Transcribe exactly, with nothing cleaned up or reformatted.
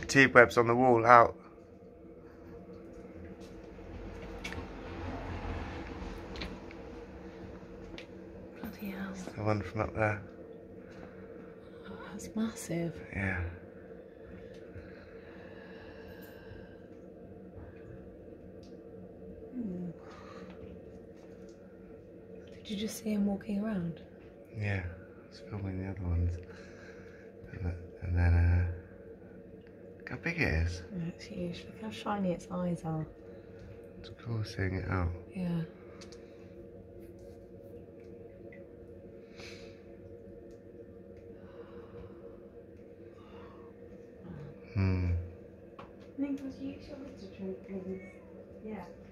T-webs on the wall out. Bloody hell. The one from up there. Oh, that's massive. Yeah. Hmm. Did you just see him walking around? Yeah. I was filming the other ones. And, the, and then, uh, look how big it is. Yeah, it's huge. Look how shiny its eyes are. It's cool seeing it out. Yeah. Hmm. Nicholas, use your literature, please. Yeah.